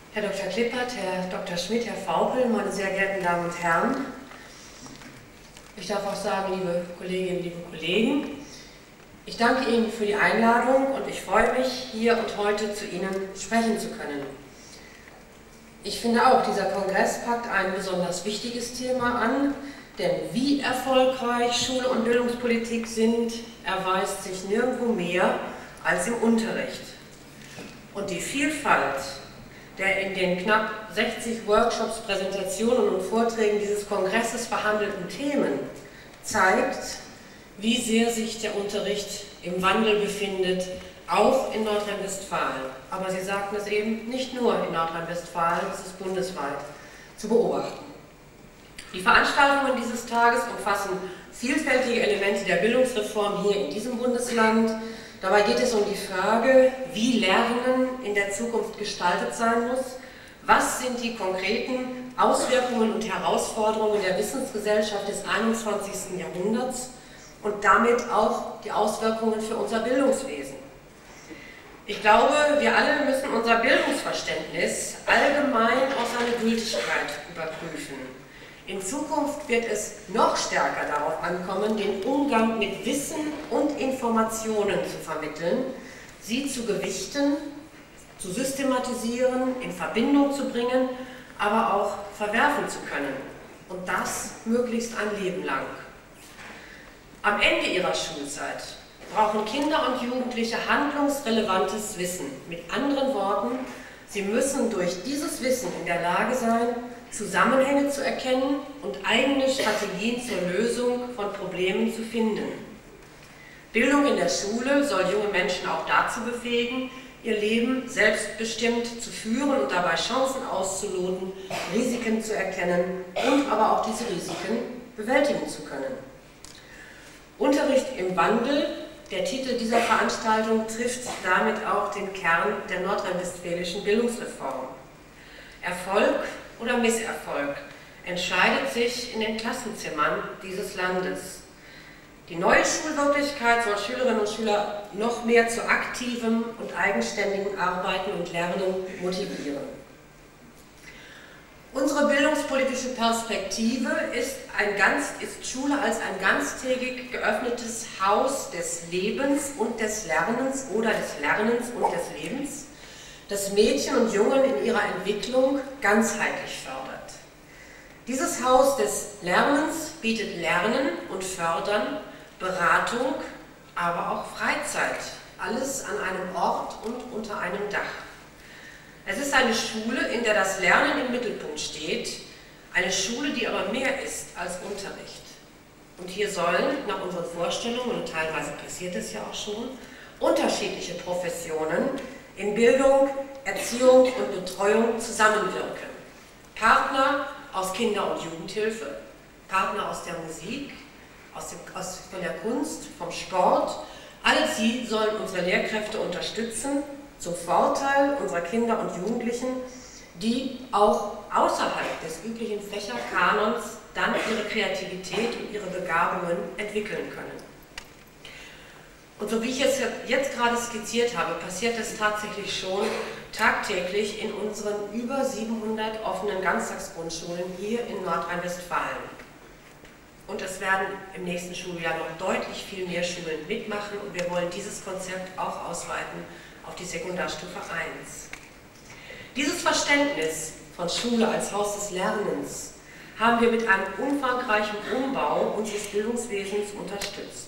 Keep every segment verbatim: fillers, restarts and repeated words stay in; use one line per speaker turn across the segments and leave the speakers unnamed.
Herr Doktor Klippert, Herr Doktor Schmidt, Herr Vaupel, meine sehr geehrten Damen und Herren. Ich darf auch sagen, liebe Kolleginnen, liebe Kollegen, ich danke Ihnen für die Einladung und ich freue mich, hier und heute zu Ihnen sprechen zu können. Ich finde auch, dieser Kongress packt ein besonders wichtiges Thema an, denn wie erfolgreich Schule und Bildungspolitik sind, erweist sich nirgendwo mehr als im Unterricht. Und die Vielfalt der in den knapp sechzig Workshops, Präsentationen und Vorträgen dieses Kongresses behandelten Themen zeigt, wie sehr sich der Unterricht im Wandel befindet, auch in Nordrhein-Westfalen. Aber Sie sagten es eben, nicht nur in Nordrhein-Westfalen, es ist bundesweit zu beobachten. Die Veranstaltungen dieses Tages umfassen vielfältige Elemente der Bildungsreform hier in diesem Bundesland. Dabei geht es um die Frage, wie Lernen in der Zukunft gestaltet sein muss, was sind die konkreten Auswirkungen und Herausforderungen der Wissensgesellschaft des einundzwanzigsten Jahrhunderts und damit auch die Auswirkungen für unser Bildungswesen. Ich glaube, wir alle müssen unser Bildungsverständnis allgemein auf seine Gültigkeit überprüfen. In Zukunft wird es noch stärker darauf ankommen, den Umgang mit Wissen und Informationen zu vermitteln, sie zu gewichten, zu systematisieren, in Verbindung zu bringen, aber auch verwerfen zu können. Und das möglichst ein Leben lang. Am Ende ihrer Schulzeit brauchen Kinder und Jugendliche handlungsrelevantes Wissen. Mit anderen Worten, sie müssen durch dieses Wissen in der Lage sein, Zusammenhänge zu erkennen und eigene Strategien zur Lösung von Problemen zu finden. Bildung in der Schule soll junge Menschen auch dazu befähigen, ihr Leben selbstbestimmt zu führen und dabei Chancen auszuloten, Risiken zu erkennen und aber auch diese Risiken bewältigen zu können. Unterricht im Wandel, der Titel dieser Veranstaltung, trifft damit auch den Kern der nordrhein-westfälischen Bildungsreform. Erfolg oder Misserfolg entscheidet sich in den Klassenzimmern dieses Landes. Die neue Schulwirklichkeit soll Schülerinnen und Schüler noch mehr zu aktivem und eigenständigem Arbeiten und Lernen motivieren. Unsere bildungspolitische Perspektive ist, ein ganz, ist Schule als ein ganztägig geöffnetes Haus des Lebens und des Lernens oder des Lernens und des Lebens, das Mädchen und Jungen in ihrer Entwicklung ganzheitlich fördert. Dieses Haus des Lernens bietet Lernen und Fördern, Beratung, aber auch Freizeit, alles an einem Ort und unter einem Dach. Es ist eine Schule, in der das Lernen im Mittelpunkt steht, eine Schule, die aber mehr ist als Unterricht. Und hier sollen, nach unseren Vorstellungen, und teilweise passiert es ja auch schon, unterschiedliche Professionen in Bildung, Erziehung und Betreuung zusammenwirken. Partner aus Kinder- und Jugendhilfe, Partner aus der Musik, aus, dem, aus von der Kunst, vom Sport, alle sie sollen unsere Lehrkräfte unterstützen, zum Vorteil unserer Kinder und Jugendlichen, die auch außerhalb des üblichen Fächerkanons dann ihre Kreativität und ihre Begabungen entwickeln können. Und so wie ich es jetzt gerade skizziert habe, passiert es tatsächlich schon tagtäglich in unseren über siebenhundert offenen Ganztagsgrundschulen hier in Nordrhein-Westfalen. Und es werden im nächsten Schuljahr noch deutlich viel mehr Schulen mitmachen und wir wollen dieses Konzept auch ausweiten auf die Sekundarstufe eins. Dieses Verständnis von Schule als Haus des Lernens haben wir mit einem umfangreichen Umbau unseres Bildungswesens unterstützt.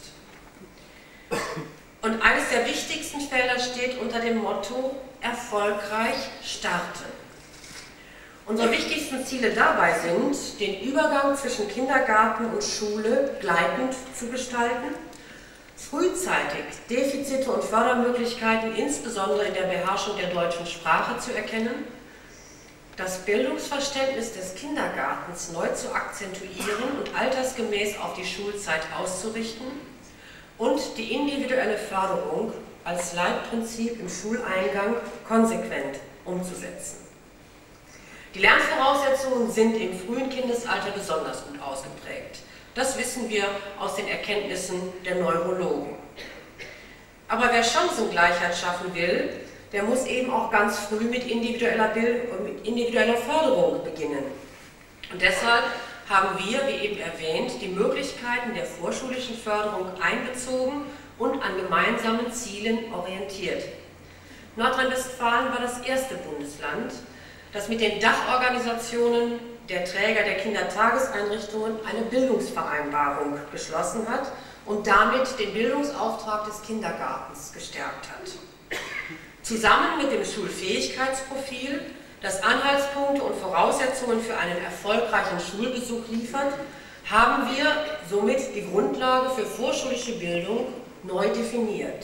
Und eines der wichtigsten Felder steht unter dem Motto erfolgreich starten. Unsere wichtigsten Ziele dabei sind, den Übergang zwischen Kindergarten und Schule gleitend zu gestalten, frühzeitig Defizite und Fördermöglichkeiten insbesondere in der Beherrschung der deutschen Sprache zu erkennen, das Bildungsverständnis des Kindergartens neu zu akzentuieren und altersgemäß auf die Schulzeit auszurichten und die individuelle Förderung als Leitprinzip im Schuleingang konsequent umzusetzen. Die Lernvoraussetzungen sind im frühen Kindesalter besonders gut ausgeprägt. Das wissen wir aus den Erkenntnissen der Neurologen. Aber wer Chancengleichheit schaffen will, der muss eben auch ganz früh mit individueller, Bild mit individueller Förderung beginnen. Und deshalb haben wir, wie eben erwähnt, die Möglichkeiten der vorschulischen Förderung einbezogen und an gemeinsamen Zielen orientiert. Nordrhein-Westfalen war das erste Bundesland, das mit den Dachorganisationen der Träger der Kindertageseinrichtungen eine Bildungsvereinbarung geschlossen hat und damit den Bildungsauftrag des Kindergartens gestärkt hat. Zusammen mit dem Schulfähigkeitsprofil, das Anhaltspunkte und Voraussetzungen für einen erfolgreichen Schulbesuch liefert, haben wir somit die Grundlage für vorschulische Bildung neu definiert.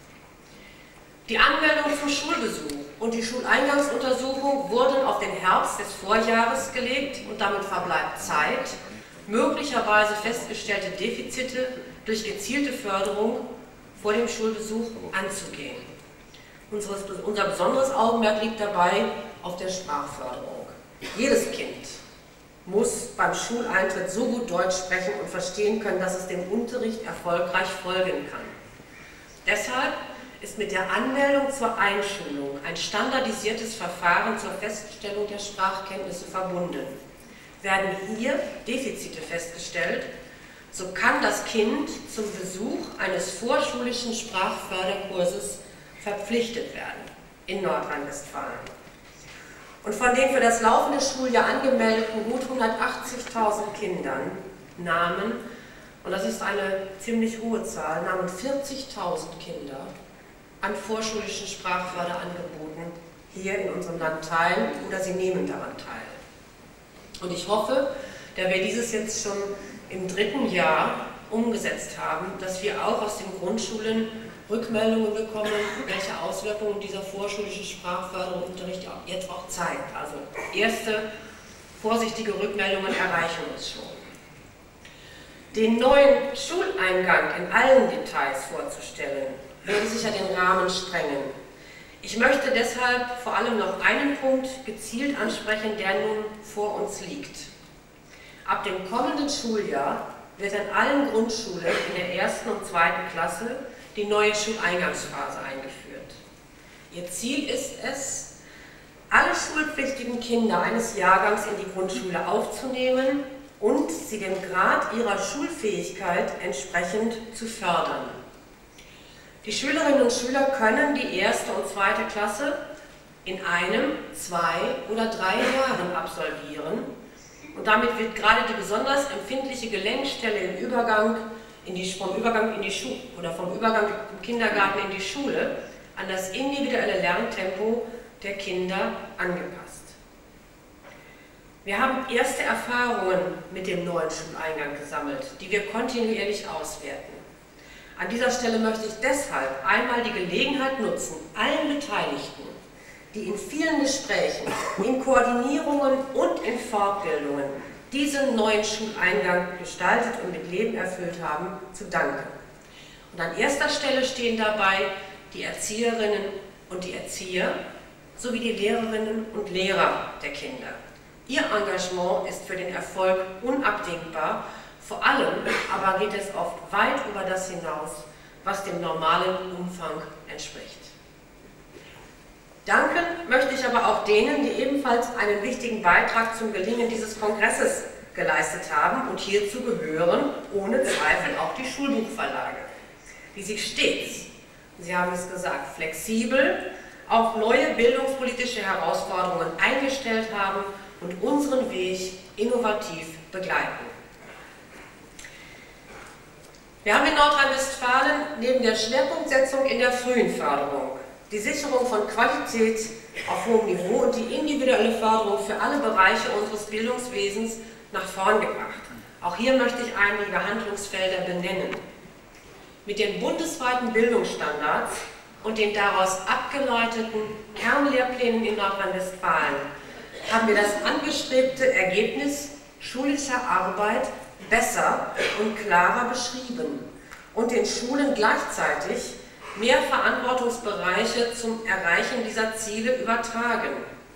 Die Anmeldung zum Schulbesuch und die Schuleingangsuntersuchung wurden auf den Herbst des Vorjahres gelegt und damit verbleibt Zeit, möglicherweise festgestellte Defizite durch gezielte Förderung vor dem Schulbesuch anzugehen. Unseres, unser besonderes Augenmerk liegt dabei auf der Sprachförderung. Jedes Kind muss beim Schuleintritt so gut Deutsch sprechen und verstehen können, dass es dem Unterricht erfolgreich folgen kann. Deshalb ist mit der Anmeldung zur Einschulung ein standardisiertes Verfahren zur Feststellung der Sprachkenntnisse verbunden. Werden hier Defizite festgestellt, so kann das Kind zum Besuch eines vorschulischen Sprachförderkurses verpflichtet werden in Nordrhein-Westfalen. Und von den für das laufende Schuljahr angemeldeten gut hundertachtzigtausend Kindern nahmen, und das ist eine ziemlich hohe Zahl, nahmen vierzigtausend Kinder an vorschulischen Sprachförderangeboten hier in unserem Land teil oder sie nehmen daran teil. Und ich hoffe, da wir dieses jetzt schon im dritten Jahr umgesetzt haben, dass wir auch aus den Grundschulen Rückmeldungen bekommen, welche Auswirkungen dieser vorschulische Sprachförderunterricht jetzt auch zeigt. Also erste vorsichtige Rückmeldungen erreichen uns schon. Den neuen Schuleingang in allen Details vorzustellen, würde sicher den Rahmen sprengen. Ich möchte deshalb vor allem noch einen Punkt gezielt ansprechen, der nun vor uns liegt. Ab dem kommenden Schuljahr wird an allen Grundschulen in der ersten und zweiten Klasse die neue Schuleingangsphase eingeführt. Ihr Ziel ist es, alle schulpflichtigen Kinder eines Jahrgangs in die Grundschule aufzunehmen und sie dem Grad ihrer Schulfähigkeit entsprechend zu fördern. Die Schülerinnen und Schüler können die erste und zweite Klasse in einem, zwei oder drei Jahren absolvieren und damit wird gerade die besonders empfindliche Gelenkstelle im Übergang in die, vom Übergang in die Schule oder vom Übergang im Kindergarten in die Schule an das individuelle Lerntempo der Kinder angepasst. Wir haben erste Erfahrungen mit dem neuen Schuleingang gesammelt, die wir kontinuierlich auswerten. An dieser Stelle möchte ich deshalb einmal die Gelegenheit nutzen, allen Beteiligten, die in vielen Gesprächen, in Koordinierungen und in Fortbildungen diesen neuen Schuleingang gestaltet und mit Leben erfüllt haben, zu danken. Und an erster Stelle stehen dabei die Erzieherinnen und die Erzieher sowie die Lehrerinnen und Lehrer der Kinder. Ihr Engagement ist für den Erfolg unabdingbar. Vor allem aber geht es oft weit über das hinaus, was dem normalen Umfang entspricht. Danken möchte ich aber auch denen, die ebenfalls einen wichtigen Beitrag zum Gelingen dieses Kongresses geleistet haben und hierzu gehören ohne Zweifel auch die Schulbuchverlage, die sich stets, Sie haben es gesagt, flexibel auf neue bildungspolitische Herausforderungen eingestellt haben und unseren Weg innovativ begleiten. Wir haben in Nordrhein-Westfalen neben der Schwerpunktsetzung in der frühen Förderung die Sicherung von Qualität auf hohem Niveau und die individuelle Förderung für alle Bereiche unseres Bildungswesens nach vorn gebracht. Auch hier möchte ich einige Handlungsfelder benennen. Mit den bundesweiten Bildungsstandards und den daraus abgeleiteten Kernlehrplänen in Nordrhein-Westfalen haben wir das angestrebte Ergebnis schulischer Arbeit besser und klarer beschrieben und den Schulen gleichzeitig mehr Verantwortungsbereiche zum Erreichen dieser Ziele übertragen.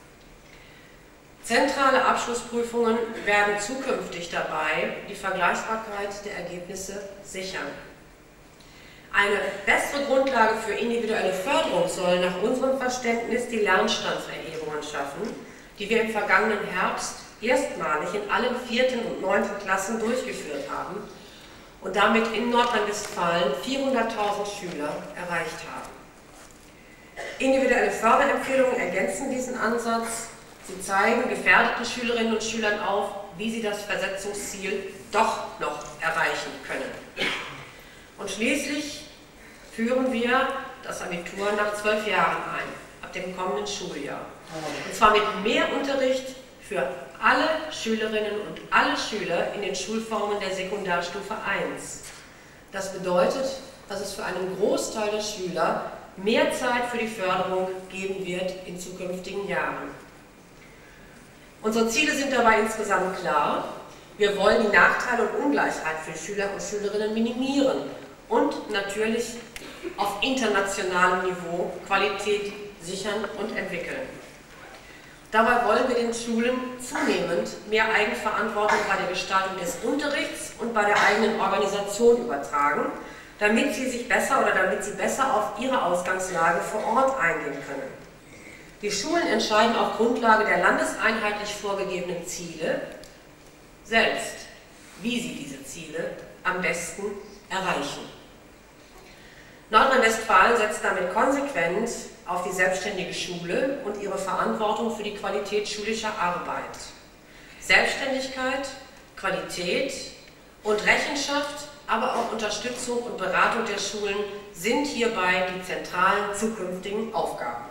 Zentrale Abschlussprüfungen werden zukünftig dabei die Vergleichbarkeit der Ergebnisse sichern. Eine bessere Grundlage für individuelle Förderung soll nach unserem Verständnis die Lernstandserhebungen schaffen, die wir im vergangenen Herbst erstmalig in allen vierten und neunten Klassen durchgeführt haben und damit in Nordrhein-Westfalen vierhunderttausend Schüler erreicht haben. Individuelle Förderempfehlungen ergänzen diesen Ansatz. Sie zeigen gefährdeten Schülerinnen und Schülern auf, wie sie das Versetzungsziel doch noch erreichen können. Und schließlich führen wir das Abitur nach zwölf Jahren ein, ab dem kommenden Schuljahr. Und zwar mit mehr Unterricht für alle Schülerinnen und alle Schüler in den Schulformen der Sekundarstufe eins. Das bedeutet, dass es für einen Großteil der Schüler mehr Zeit für die Förderung geben wird in zukünftigen Jahren. Unsere Ziele sind dabei insgesamt klar. Wir wollen die Nachteile und Ungleichheit für Schüler und Schülerinnen minimieren und natürlich auf internationalem Niveau Qualität sichern und entwickeln. Dabei wollen wir den Schulen zunehmend mehr Eigenverantwortung bei der Gestaltung des Unterrichts und bei der eigenen Organisation übertragen, damit sie sich besser oder damit sie besser auf ihre Ausgangslage vor Ort eingehen können. Die Schulen entscheiden auf Grundlage der landeseinheitlich vorgegebenen Ziele selbst, wie sie diese Ziele am besten erreichen. Nordrhein-Westfalen setzt damit konsequent auf die selbstständige Schule und ihre Verantwortung für die Qualität schulischer Arbeit. Selbstständigkeit, Qualität und Rechenschaft, aber auch Unterstützung und Beratung der Schulen sind hierbei die zentralen zukünftigen Aufgaben.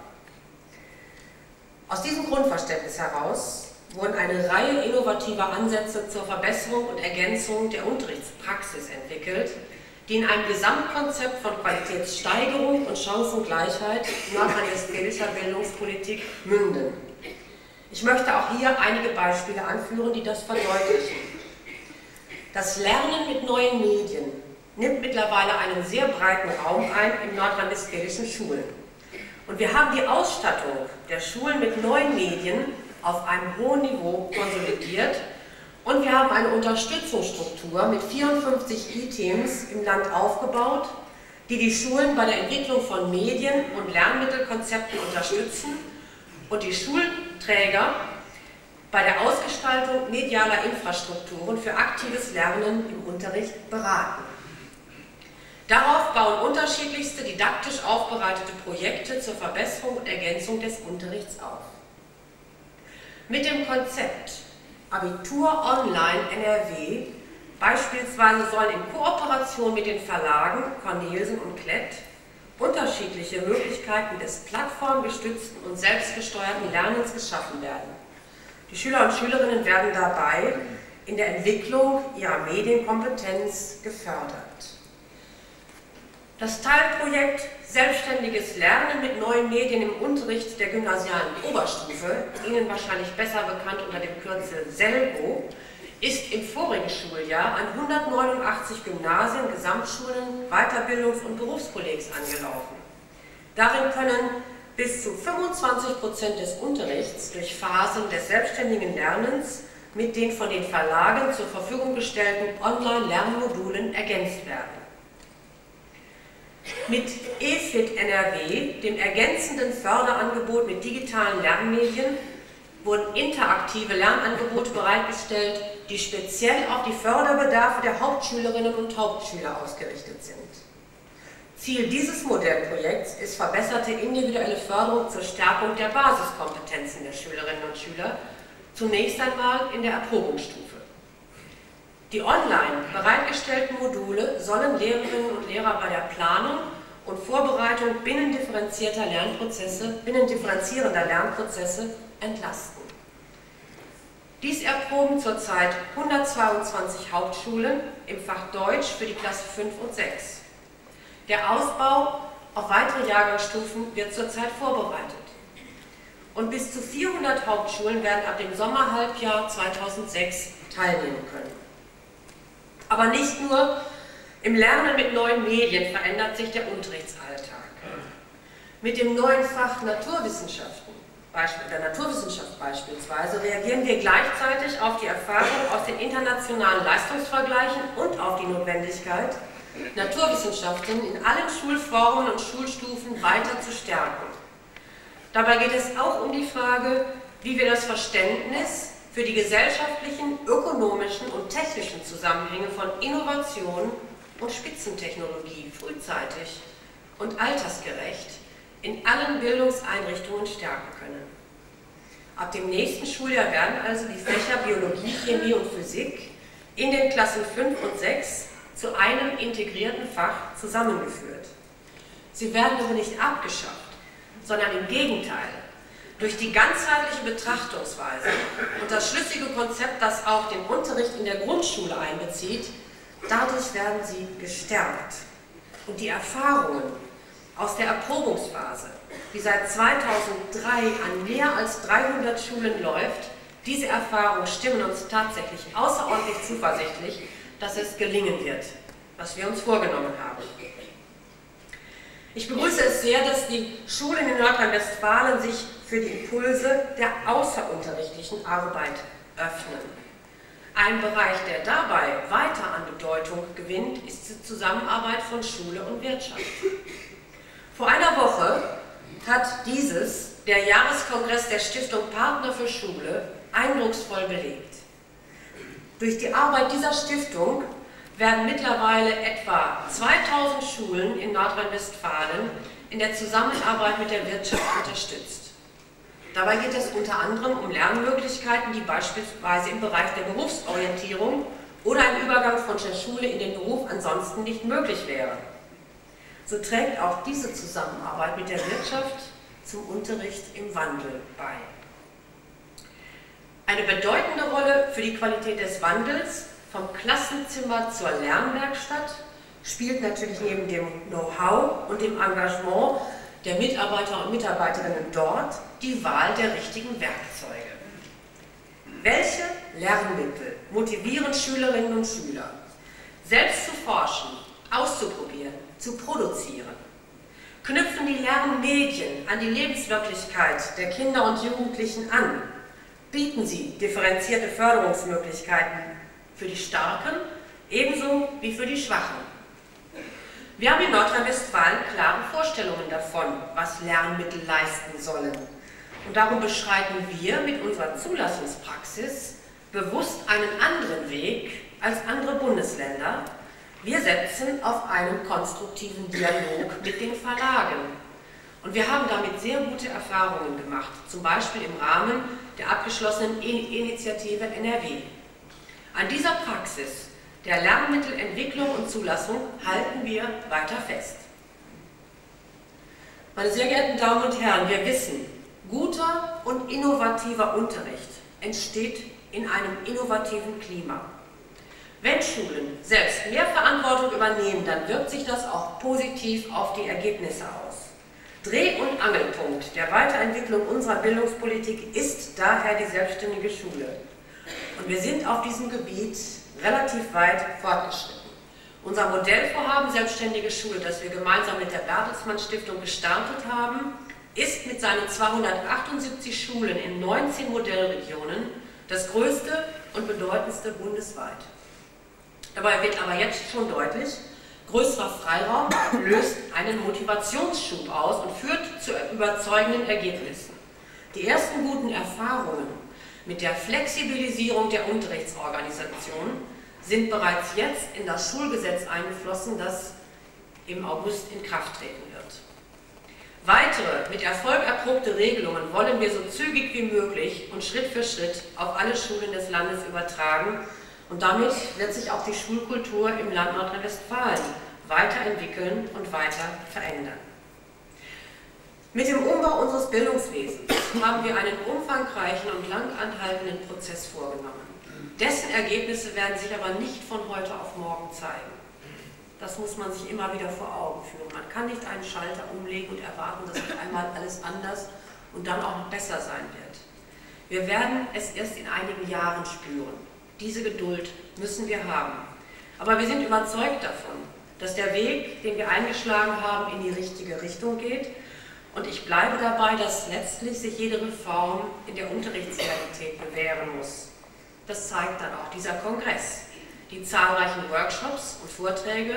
Aus diesem Grundverständnis heraus wurden eine Reihe innovativer Ansätze zur Verbesserung und Ergänzung der Unterrichtspraxis entwickelt, die in einem Gesamtkonzept von Qualitätssteigerung und Chancengleichheit nordrhein-westfälischer Bildungspolitik münden. Ich möchte auch hier einige Beispiele anführen, die das verdeutlichen. Das Lernen mit neuen Medien nimmt mittlerweile einen sehr breiten Raum ein in nordrhein-westfälischen Schulen. Und wir haben die Ausstattung der Schulen mit neuen Medien auf einem hohen Niveau konsolidiert und wir haben eine Unterstützungsstruktur mit vierundfünfzig E-Teams im Land aufgebaut, die die Schulen bei der Entwicklung von Medien- und Lernmittelkonzepten unterstützen und die Schulträger bei der Ausgestaltung medialer Infrastrukturen für aktives Lernen im Unterricht beraten. Darauf bauen unterschiedlichste didaktisch aufbereitete Projekte zur Verbesserung und Ergänzung des Unterrichts auf. Mit dem Konzept Abitur Online N R W beispielsweise sollen in Kooperation mit den Verlagen Cornelsen und Klett unterschiedliche Möglichkeiten des plattformgestützten und selbstgesteuerten Lernens geschaffen werden. Die Schüler und Schülerinnen werden dabei in der Entwicklung ihrer Medienkompetenz gefördert. Das Teilprojekt Selbstständiges Lernen mit neuen Medien im Unterricht der gymnasialen Oberstufe, Ihnen wahrscheinlich besser bekannt unter dem Kürzel SELGO, ist im vorigen Schuljahr an hundertneunundachtzig Gymnasien, Gesamtschulen, Weiterbildungs- und Berufskollegs angelaufen. Darin können bis zu fünfundzwanzig Prozent des Unterrichts durch Phasen des selbstständigen Lernens mit den von den Verlagen zur Verfügung gestellten Online-Lernmodulen ergänzt werden. Mit E F I T N R W, dem ergänzenden Förderangebot mit digitalen Lernmedien, wurden interaktive Lernangebote bereitgestellt, die speziell auf die Förderbedarfe der Hauptschülerinnen und Hauptschüler ausgerichtet sind. Ziel dieses Modellprojekts ist verbesserte individuelle Förderung zur Stärkung der Basiskompetenzen der Schülerinnen und Schüler, zunächst einmal in der Erprobungsstufe. Die online bereitgestellten Module sollen Lehrerinnen und Lehrer bei der Planung und Vorbereitung binnendifferenzierter Lernprozesse, binnendifferenzierender Lernprozesse entlasten. Dies erproben zurzeit hundertzweiundzwanzig Hauptschulen im Fach Deutsch für die Klasse fünf und sechs. Der Ausbau auf weitere Jahrgangsstufen wird zurzeit vorbereitet. Und bis zu vierhundert Hauptschulen werden ab dem Sommerhalbjahr zweitausendsechs teilnehmen können. Aber nicht nur im Lernen mit neuen Medien verändert sich der Unterrichtsalltag. Mit dem neuen Fach Naturwissenschaften, der Naturwissenschaft beispielsweise, reagieren wir gleichzeitig auf die Erfahrung aus den internationalen Leistungsvergleichen und auf die Notwendigkeit, Naturwissenschaften in allen Schulformen und Schulstufen weiter zu stärken. Dabei geht es auch um die Frage, wie wir das Verständnis für die gesellschaftlichen, ökonomischen und technischen Zusammenhänge von Innovation und Spitzentechnologie frühzeitig und altersgerecht in allen Bildungseinrichtungen stärken können. Ab dem nächsten Schuljahr werden also die Fächer Biologie, Chemie und Physik in den Klassen fünf und sechs zu einem integrierten Fach zusammengeführt. Sie werden aber nicht abgeschafft, sondern im Gegenteil. Durch die ganzheitliche Betrachtungsweise und das schlüssige Konzept, das auch den Unterricht in der Grundschule einbezieht, dadurch werden sie gestärkt. Und die Erfahrungen aus der Erprobungsphase, die seit zweitausenddrei an mehr als dreihundert Schulen läuft, diese Erfahrungen stimmen uns tatsächlich außerordentlich zuversichtlich, dass es gelingen wird, was wir uns vorgenommen haben. Ich begrüße es sehr, dass die Schulen in Nordrhein-Westfalen sich für die Impulse der außerunterrichtlichen Arbeit öffnen. Ein Bereich, der dabei weiter an Bedeutung gewinnt, ist die Zusammenarbeit von Schule und Wirtschaft. Vor einer Woche hat dieses, der Jahreskongress der Stiftung Partner für Schule, eindrucksvoll belegt. Durch die Arbeit dieser Stiftung werden mittlerweile etwa zweitausend Schulen in Nordrhein-Westfalen in der Zusammenarbeit mit der Wirtschaft unterstützt. Dabei geht es unter anderem um Lernmöglichkeiten, die beispielsweise im Bereich der Berufsorientierung oder im Übergang von der Schule in den Beruf ansonsten nicht möglich wären. So trägt auch diese Zusammenarbeit mit der Wirtschaft zum Unterricht im Wandel bei. Eine bedeutende Rolle für die Qualität des Wandels vom Klassenzimmer zur Lernwerkstatt spielt natürlich neben dem Know-how und dem Engagement der Mitarbeiter und Mitarbeiterinnen dort die Wahl der richtigen Werkzeuge. Welche Lernmittel motivieren Schülerinnen und Schüler, selbst zu forschen, auszuprobieren, zu produzieren? Knüpfen die Lernmedien an die Lebenswirklichkeit der Kinder und Jugendlichen an? Bieten sie differenzierte Förderungsmöglichkeiten für die Starken ebenso wie für die Schwachen? Wir haben in Nordrhein-Westfalen klare Vorstellungen davon, was Lernmittel leisten sollen. Und darum beschreiten wir mit unserer Zulassungspraxis bewusst einen anderen Weg als andere Bundesländer. Wir setzen auf einen konstruktiven Dialog mit den Verlagen. Und wir haben damit sehr gute Erfahrungen gemacht, zum Beispiel im Rahmen der abgeschlossenen Initiative N R W. An dieser Praxis der Lernmittelentwicklung und Zulassung halten wir weiter fest. Meine sehr geehrten Damen und Herren, wir wissen, guter und innovativer Unterricht entsteht in einem innovativen Klima. Wenn Schulen selbst mehr Verantwortung übernehmen, dann wirkt sich das auch positiv auf die Ergebnisse aus. Dreh- und Angelpunkt der Weiterentwicklung unserer Bildungspolitik ist daher die selbstständige Schule. Und wir sind auf diesem Gebiet relativ weit fortgeschritten. Unser Modellvorhaben Selbstständige Schule, das wir gemeinsam mit der Bertelsmann Stiftung gestartet haben, ist mit seinen zweihundertachtundsiebzig Schulen in neunzehn Modellregionen das größte und bedeutendste bundesweit. Dabei wird aber jetzt schon deutlich, größerer Freiraum löst einen Motivationsschub aus und führt zu überzeugenden Ergebnissen. Die ersten guten Erfahrungen mit der Flexibilisierung der Unterrichtsorganisation sind bereits jetzt in das Schulgesetz eingeflossen, das im August in Kraft treten wird. Weitere, mit Erfolg erprobte Regelungen wollen wir so zügig wie möglich und Schritt für Schritt auf alle Schulen des Landes übertragen, und damit wird sich auch die Schulkultur im Land Nordrhein-Westfalen weiterentwickeln und weiter verändern. Mit dem Umbau unseres Bildungswesens haben wir einen umfangreichen und lang anhaltenden Prozess vorgenommen. Dessen Ergebnisse werden sich aber nicht von heute auf morgen zeigen. Das muss man sich immer wieder vor Augen führen. Man kann nicht einen Schalter umlegen und erwarten, dass auf einmal alles anders und dann auch noch besser sein wird. Wir werden es erst in einigen Jahren spüren. Diese Geduld müssen wir haben. Aber wir sind überzeugt davon, dass der Weg, den wir eingeschlagen haben, in die richtige Richtung geht. Und ich bleibe dabei, dass letztlich sich jede Reform in der Unterrichtsrealität bewähren muss. Das zeigt dann auch dieser Kongress. Die zahlreichen Workshops und Vorträge,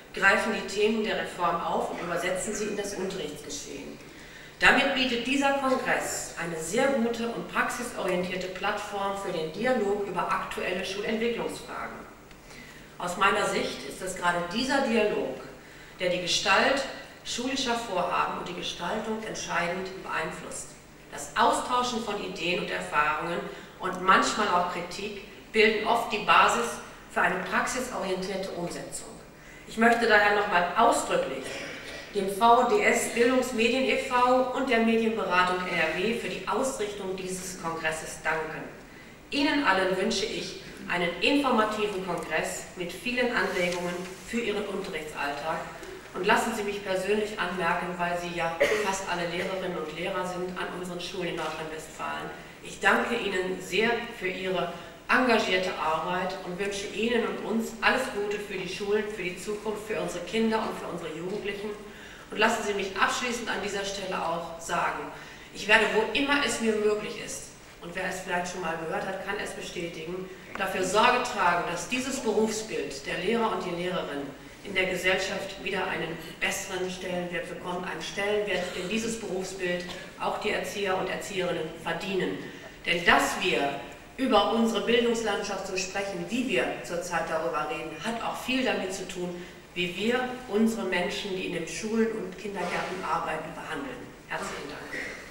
greifen die Themen der Reform auf und übersetzen sie in das Unterrichtsgeschehen. Damit bietet dieser Kongress eine sehr gute und praxisorientierte Plattform für den Dialog über aktuelle Schulentwicklungsfragen. Aus meiner Sicht ist es gerade dieser Dialog, der die Gestalt schulischer Vorhaben und die Gestaltung entscheidend beeinflusst. Das Austauschen von Ideen und Erfahrungen und manchmal auch Kritik bilden oft die Basis für eine praxisorientierte Umsetzung. Ich möchte daher nochmal ausdrücklich dem V D S Bildungsmedien e V und der Medienberatung N R W für die Ausrichtung dieses Kongresses danken. Ihnen allen wünsche ich einen informativen Kongress mit vielen Anregungen für Ihren Unterrichtsalltag. Und lassen Sie mich persönlich anmerken, weil Sie ja fast alle Lehrerinnen und Lehrer sind an unseren Schulen in Nordrhein-Westfalen. Ich danke Ihnen sehr für Ihre engagierte Arbeit und wünsche Ihnen und uns alles Gute für die Schulen, für die Zukunft, für unsere Kinder und für unsere Jugendlichen. Und lassen Sie mich abschließend an dieser Stelle auch sagen, ich werde, wo immer es mir möglich ist, und wer es vielleicht schon mal gehört hat, kann es bestätigen, dafür Sorge tragen, dass dieses Berufsbild der Lehrer und die Lehrerin in der Gesellschaft wieder einen besseren Stellenwert bekommt, einen Stellenwert, den dieses Berufsbild auch die Erzieher und Erzieherinnen verdienen. Denn dass wir über unsere Bildungslandschaft so sprechen, wie wir zurzeit darüber reden, hat auch viel damit zu tun, wie wir unsere Menschen, die in den Schulen und Kindergärten arbeiten, behandeln. Herzlichen Dank.